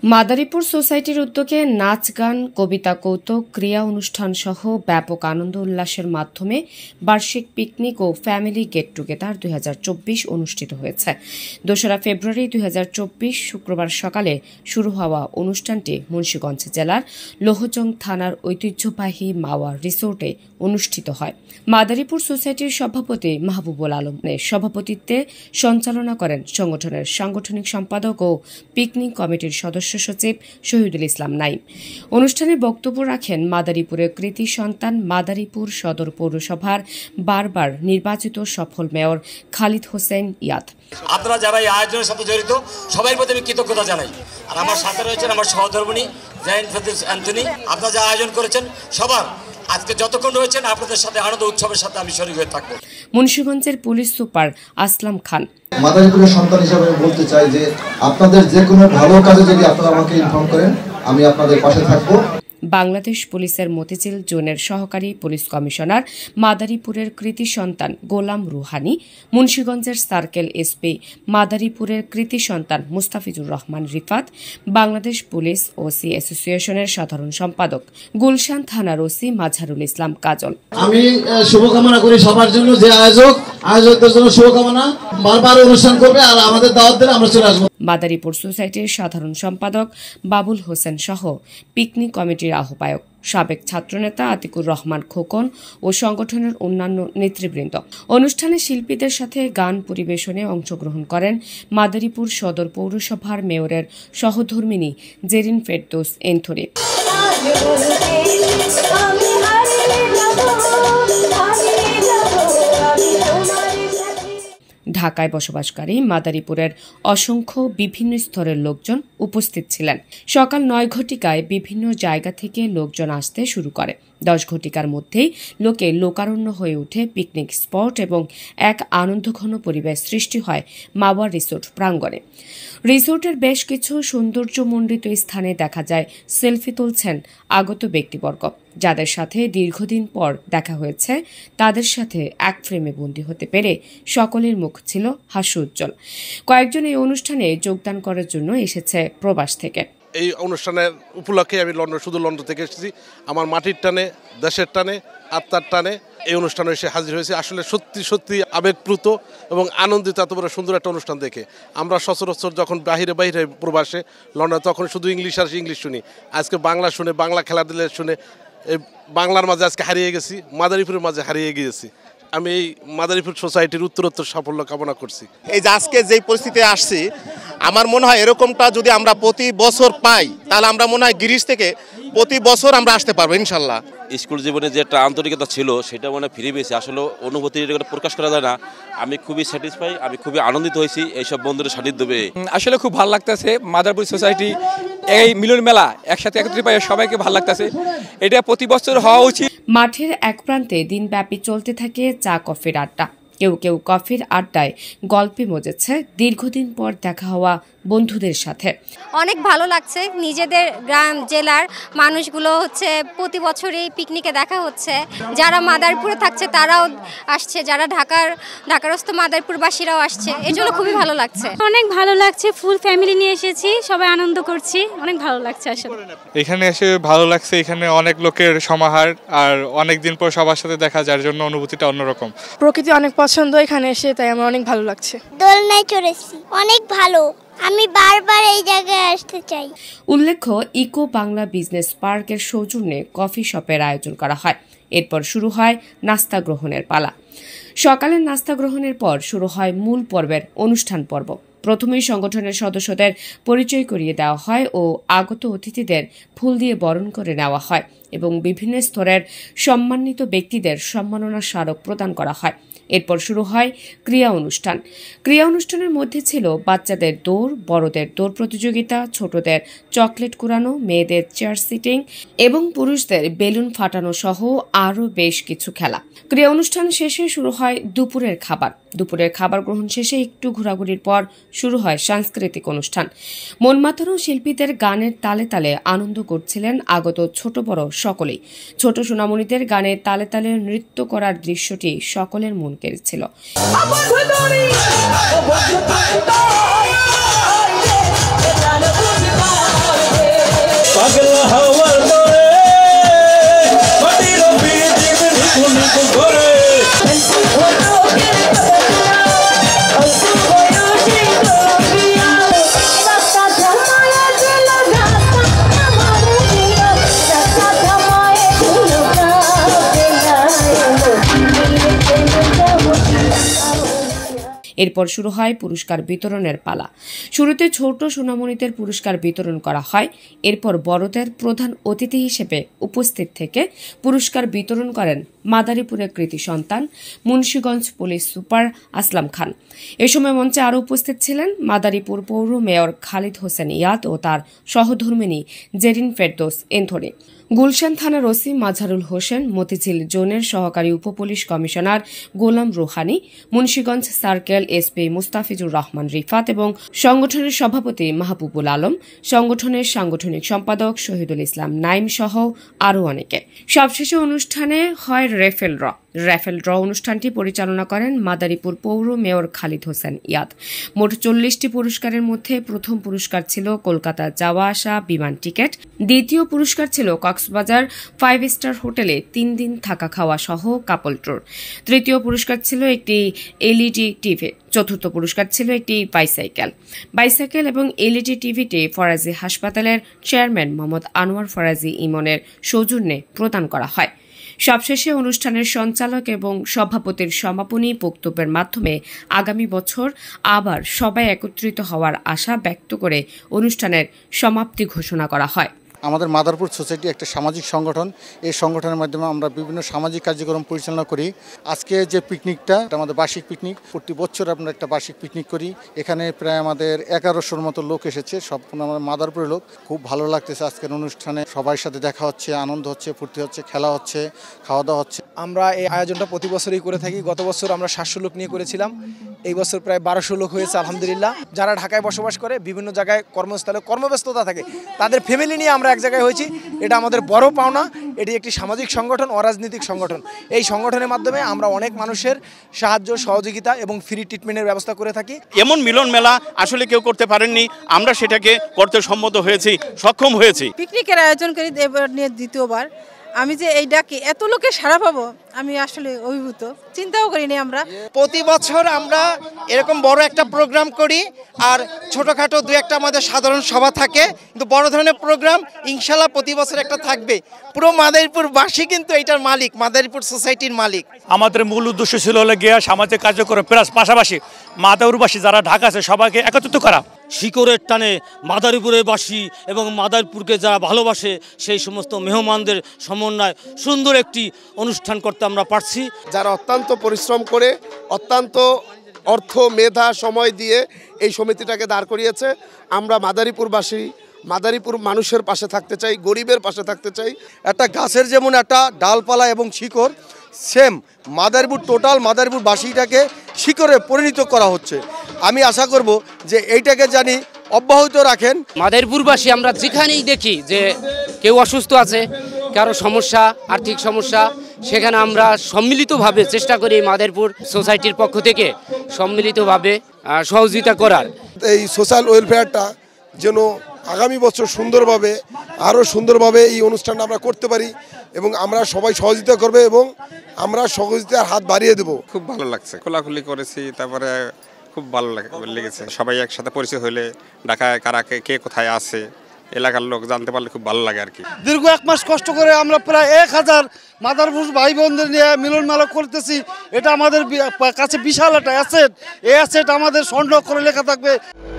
মাদারীপুর সোসাইটির উদ্যোগে নাচ গান, কবিতা কৌতুক, ক্রীড়া অনুষ্ঠান সহ ব্যাপক আনন্দ উল্লাসের মাধ্যমে বার্ষিক পিকনিক ও ফ্যামিলি গেট টুগেদার 2024 অনুষ্ঠিত হয়েছে। 2 ফেব্রুয়ারি 2024 শুক্রবার সকালে শুরু হওয়া অনুষ্ঠানটি মুন্সিগঞ্জ জেলার লোহজং থানার ঐতিহ্যবাহী মাওয়া রিসোর্টে অনুষ্ঠিত হয়। মাদারীপুর সোসাইটির সভাপতি মাহবুবুল আলমের সভাপতিত্বে সঞ্চালনা করেন সংগঠনের সাংগঠনিক সম্পাদক ও পিকনিক কমিটির সদস্য সচিব শহীদুল ইসলাম নাইম। অনুষ্ঠানে বক্তব্য রাখেন মাদারীপুরের কৃতি সন্তান মাদারীপুর সদর পৌরসভার বারবার নির্বাচিত সফল মেয়র খালিদ হোসেন ইয়াদ। আপনারা যারা এই আয়োজনের সাথে জড়িত সবাই প্রতি আমি কৃতজ্ঞতা জানাই। আর আমার সাথে রয়েছেন আমার সহধর্মিণী জাইন ফেদিস অ্যান্থনি। আপনারা যা আয়োজন করেছেন সবার আজকে যতক্ষণ রয়েছেন আপনাদের সাথে আনন্দ উৎসবের সাথে আমি শরীক হয়ে থাকবো। মুন্সিগঞ্জের পুলিশ সুপার আসলাম খান মাদারীপুরের সন্তান হিসাবে বলতে চাই যে আপনাদের যে কোনো ভালো কাজে যদি আপনারা আমাকে ইনফর্ম করেন আমি আপনাদের পাশে থাকবো। বাংলাদেশ পুলিশের মতিঝিল জোনের সহকারী পুলিশ কমিশনার মাদারীপুরের কৃতি সন্তান গোলাম রুহানি, মুন্সিগঞ্জের সার্কেল এসপি মাদারীপুরের কৃতি সন্তান মুস্তাফিজুর রহমান রিফাত, বাংলাদেশ পুলিশ ওসি অ্যাসোসিয়েশনের সাধারণ সম্পাদক গুলশান থানার ওসি মাঝারুল ইসলাম কাজল। আমি শুভকামনা করি সবার জন্য, যে আয়োজকদের জন্য শুভকামনা, বারবার অনুষ্ঠান করবে আর আমাদের দাওয়াত দিলে আমরা চলে আসবো। মাদারীপুর সোসাইটির সাধারণ সম্পাদক বাবুল হোসেন সহ পিকনিক কমিটির আহ্বায়ক সাবেক ছাত্রনেতা আতিকুর রহমান খোকন ও সংগঠনের অন্যান্য নেতৃবৃন্দ অনুষ্ঠানে শিল্পীদের সাথে গান পরিবেশনে অংশগ্রহণ করেন মাদারীপুর সদর পৌরসভার মেয়রের সহধর্মিণী জেরিন ফেরদৌস এন্থরি। ঢাকায় বসবাসকারী মাদারীপুরের অসংখ্য বিভিন্ন স্তরের লোকজন উপস্থিত ছিলেন। সকাল 9 ঘটিকায় বিভিন্ন জায়গা থেকে লোকজন আসতে শুরু করে। 10 ঘটিকার মধ্যেই লোকারণ্য হয়ে ওঠে পিকনিক স্পট এবং এক আনন্দঘন পরিবেশ সৃষ্টি হয় মাওয়া রিসোর্ট প্রাঙ্গণে। রিসোর্টের বেশ কিছু সৌন্দর্যমণ্ডিত স্থানে দেখা যায় সেলফি তুলছেন আগত ব্যক্তিবর্গ, যাদের সাথে দীর্ঘদিন পর দেখা হয়েছে। তাদের সাথে এক ফ্রেমে বন্দী হতে পেরে সকলের মুখ ছিল হাস্যোজ্জ্বল। কয়েকজন এই অনুষ্ঠানে যোগদান করার জন্য এসেছে প্রবাস থেকে। এই অনুষ্ঠানের উপলক্ষে আমি শুধু লন্ডন থেকে এসেছি। আমার মাটির টানে, দেশের টানে, আত্মার টানে এই অনুষ্ঠানে এসে হাজির হয়েছে। আসলে সত্যি সত্যি আবেগপ্লুত এবং আনন্দিত এত বড় সুন্দর একটা অনুষ্ঠান দেখে। আমরা সচরাচর যখন বাহিরে প্রবাসে লন্ডনে তখন শুধু ইংলিশ শুনি। আজকে বাংলা শুনে, বাংলা খেলাধুলা শুনে এই বাংলার মাঝে আজকে হারিয়ে গেছি, মাদারীপুরের মাঝে হারিয়ে গিয়েছি। আমি এই মাদারীপুর সোসাইটির উত্তরোত্তর সাফল্য কামনা করছি। এই যে আজকে যেই পরিস্থিতি আসছি, আমার মনে হয় এরকমটা যদি আমরা প্রতি বছর পাই তাহলে আমরা মনে হয় গিরিশ থেকে প্রতি বছর আমরা আসতে পারবো ইনশাল্লাহ। স্কুল জীবনে যে একটা আন্তরিকতা ছিল সেটা মনে ফিরে পেয়েছি। আসলে অনুভূতি প্রকাশ করা যায় না। আমি খুবই স্যাটিসফাই, আমি খুবই আনন্দিত হয়েছি এইসব বন্ধুদের সান্নিধ্য পেয়ে। আসলে খুব ভালো লাগতেছে। মাদারীপুর সোসাইটি এই মিলন মেলা একসাথে একত্রিত পাই, সবাইকে ভালো লাগতেছে। এটা প্রতি বছর হওয়া উচিত। মাঠের এক প্রান্তে দিনব্যাপী চলতে থাকে চা কফির আড্ডা। কেউ কেউ কফির আড্ডায় গল্পে মজেছে দীর্ঘদিন পর দেখা হওয়া বন্ধুদের সাথে। অনেক ভালো লাগছে। নিজেদের গ্রাম জেলার মানুষগুলো প্রতি বছরই পিকনিকে দেখা হচ্ছে। যারা মাদারীপুরে থাকছে তারাও আসছে, যারা ঢাকারস্থ মাদারীপুরবাসীরাও আসছে। এর জন্য খুবই ভালো লাগছে। অনেক ভালো লাগছে। ফুল ফ্যামিলি নিয়ে এসেছি, সবাই আনন্দ করছি। অনেক ভালো লাগছে। আসলে এখানে এসে ভালো লাগছে। এখানে অনেক লোকের সমাহার আর অনেকদিন পর সবার সাথে দেখা, যার জন্য অনুভূতিটা অন্যরকম। প্রকৃতি অনেক পছন্দ এখানে এসে, তাই আমার অনেক ভালো লাগছে। দোলনায় চড়েছি, অনেক ভালো। আমি বারবার এই জায়গায় আসতে চাই। উল্লেখ্য, ইকো বাংলা বিজনেস পার্কের সৌজন্যে কফি শপের আয়োজন করা হয়। এরপর শুরু হয় নাস্তা গ্রহণের পালা। সকালের নাস্তা গ্রহণের পর শুরু হয় মূল পর্বের অনুষ্ঠান পর্ব। প্রথমেই সংগঠনের সদস্যদের পরিচয় করিয়ে দেওয়া হয় ও আগত অতিথিদের ফুল দিয়ে বরণ করে নেওয়া হয় এবং বিভিন্ন স্তরের সম্মানিত ব্যক্তিদের সম্মাননা স্মারক প্রদান করা হয়। এরপর শুরু হয় ক্রীড়া অনুষ্ঠান। ক্রীড়া অনুষ্ঠানের মধ্যে ছিল বাচ্চাদের দৌড়, বড়দের দৌড় প্রতিযোগিতা, ছোটদের চকলেট কুড়ানো, মেয়েদের চেয়ার সিটিং এবং পুরুষদের বেলুন ফাটানো সহ আরও বেশ কিছু খেলা। ক্রীড়া অনুষ্ঠান শেষে শুরু হয় দুপুরের খাবার। দুপুরের খাবার গ্রহণ শেষে একটু ঘোরাঘুরির পর শুরু হয় সাংস্কৃতিক অনুষ্ঠান। মন মাতানো শিল্পীদের গানের তালে তালে আনন্দ করছিলেন আগত ছোট বড় সকলেই। ছোট সোনামণিদের গানের তালে তালে নৃত্য করার দৃশ্যটি সকলের মন কেড়েছিল। এরপর শুরু হয় পুরস্কার বিতরণের পালা। শুরুতে ছোট সোনামণিদের পুরস্কার বিতরণ করা হয়। এরপর বড়দের প্রধান অতিথি হিসেবে উপস্থিত থেকে পুরস্কার বিতরণ করেন মাদারীপুরের কৃতি সন্তান মুন্সিগঞ্জ পুলিশ সুপার আসলাম খান। এ সময় মঞ্চে আরও উপস্থিত ছিলেন মাদারীপুর পৌর মেয়র খালিদ হোসেন ইয়াদ ও তার সহধর্মিণী জেরিন ফেরদৌস এন্থনি, গুলশান থানার ওসি মাঝারুল হোসেন, মতিঝিল জোনের সহকারী উপপুলিশ commissioner Golam Ruhani, Munshiganj circle SP Mustafizur Rahman Rifat এবং সংগঠনের সভাপতি মাহবুবুল আলম, সংগঠনের সাংগঠনিক সম্পাদক শহীদুল ইসলাম নাইম সহ আরও অনেকে। সবশেষে অনুষ্ঠানে হয় র্যাফেল ড্র অনুষ্ঠানটি পরিচালনা করেন মাদারীপুর পৌর মেয়র খালিদ হোসেন ইয়াদ। মোট 40টি পুরস্কারের মধ্যে প্রথম পুরস্কার ছিল কলকাতা যাওয়া আসা বিমান টিকিট, দ্বিতীয় পুরস্কার ছিল কক্সবাজার 5 স্টার হোটেলে 3 দিন থাকা খাওয়া সহ কাপল ট্যুর, তৃতীয় পুরস্কার ছিল একটি এলইডি টিভি, চতুর্থ পুরস্কার ছিল একটি বাইসাইকেল এবং এলইডি টিভিটি ফরাজি হাসপাতালের চেয়ারম্যান মোহাম্মদ আনোয়ার ফরাজি ইমনের সৌজন্যে প্রদান করা হয়। সবশেষে অনুষ্ঠানের সঞ্চালক এবং সভাপতির সমাপনী বক্তব্যের মাধ্যমে আগামী বছর আবার সবাই একত্রিত হওয়ার আশা ব্যক্ত করে অনুষ্ঠানের সমাপ্তি ঘোষণা করা হয়। আমাদের মাদারপুর সোসাইটি একটা সামাজিক সংগঠন। এই সংগঠনের মাধ্যমে আমরা বিভিন্ন সামাজিক কার্যক্রম পরিচালনা করি। আজকে যে পিকনিকটা আমাদের বার্ষিক পিকনিক, প্রতি বছর আমরা একটা বার্ষিক পিকনিক করি। এখানে প্রায় আমাদের 1100-র মতো লোক এসেছে, সম্পূর্ণ আমাদের মাদারপুরের লোক। খুব ভালো লাগতেছে আজকের অনুষ্ঠানে, সবার সাথে দেখা হচ্ছে, আনন্দ হচ্ছে, ফুর্তি হচ্ছে, খেলা হচ্ছে, খাওয়া দাওয়া হচ্ছে। আমরা এই আয়োজনটা প্রতি বছরই করে থাকি। গত বছর আমরা 700 লোক নিয়ে করেছিলাম, এই বছর প্রায় 1200 লোক হয়েছে আলহামদুলিল্লাহ। যারা ঢাকায় বসবাস করে, বিভিন্ন জায়গায় কর্মস্থলে কর্মব্যস্ততা থাকে, তাদের ফ্যামিলি নিয়ে আমরা এক জায়গায় হয়েছি। এটা আমাদের বড় পাওনা। এটি একটি সামাজিক সংগঠন, অরাজনৈতিক সংগঠন। এই সংগঠনের মাধ্যমে আমরা অনেক মানুষের সাহায্য সহযোগিতা এবং ফ্রি ট্রিটমেন্টের ব্যবস্থা করে থাকি। এমন মিলন মেলা আসলে কেউ করতে পারেননি, আমরা সেটাকে করতে সম্মত হয়েছি, সক্ষম হয়েছি। পিকনিকের আয়োজন করি এবার নিয়ে দ্বিতীয়বার। আমি যে এই ডাকে এত লোকের সাড়া পাবো আমি আসলে অভিভূত, চিন্তাও করিনি। আমরা প্রতি বছর আমরা এরকম বড় একটা প্রোগ্রাম করি, আর ছোটোখাটো 2-1টা আমাদের সাধারণ সভা থাকে, কিন্তু বড় ধরনের প্রোগ্রাম ইনশাল্লাহ প্রতি বছর একটা থাকবে। পুরো মাদারীপুরবাসী কিন্তু এটার মালিক, মাদারীপুর সোসাইটির মালিক। আমাদের মূল উদ্দেশ্য ছিল হলে গিয়ে সামাজিক কার্যক্রম প্লাস পাশাপাশি মাদারীপুরবাসী যারা ঢাকা আছে সবাইকে একত্রিত করা। শিকড়ের টানে মাদারীপুরের বাসী এবং মাদারীপুরকে যারা ভালোবাসে সেই সমস্ত মেহমানদের সমন্বয় সুন্দর একটি অনুষ্ঠান করতে আমরা পারছি। যারা অত্যন্ত পরিশ্রম করে, অত্যন্ত অর্থ মেধা সময় দিয়ে এই সমিতিটাকে দাঁড় করিয়েছে। আমরা মাদারীপুরবাসী, মাদারীপুর মানুষের পাশে থাকতে চাই, গরিবের পাশে থাকতে চাই। একটা গাছের যেমন একটা ডালপালা এবং শিকড়, সেম মাদারীপুর টোটাল মাদারীপুরবাসীটাকে শিকড়ে পরিণত করা হচ্ছে। আমি আশা করব যে এইটাকে জানি অব্যাহত রাখেন। মাদারীপুরবাসী আমরা যেখানেই দেখি যে কেউ অসুস্থ আছে, কারো সমস্যা, আর্থিক সমস্যা, সেখানে আমরা সম্মিলিতভাবে চেষ্টা করি মাদারীপুর সোসাইটির পক্ষ থেকে সম্মিলিতভাবে সহযোগিতা করার। এই সোশ্যাল ওয়েলফেয়ারটা যেন আগামী বছর সুন্দরভাবে, আরও সুন্দরভাবে এই অনুষ্ঠানটা আমরা করতে পারি এবং আমরা সবাই সহযোগিতা করবে এবং আমরা সহযোগিতার হাত বাড়িয়ে দেব। খুব ভালো লাগছে, খোলাখুলি করেছি, তারপরে খুব ভালো লেগেছে। সবাই একসাথে পরিচয় হলে ঢাকায় কারা কে কোথায় আছে এলাকার লোক জানতে পারলে খুব ভালো লাগে আর কি। দীর্ঘ 1 মাস কষ্ট করে আমরা প্রায় 1000 মাদারপুর ভাই বোনদের নিয়ে মিলন মেলা করতেছি। এটা আমাদের কাছে বিশাল একটা অ্যাসেট। এই অ্যাসেট আমাদের সংরক্ষণ করে লেখা থাকবে।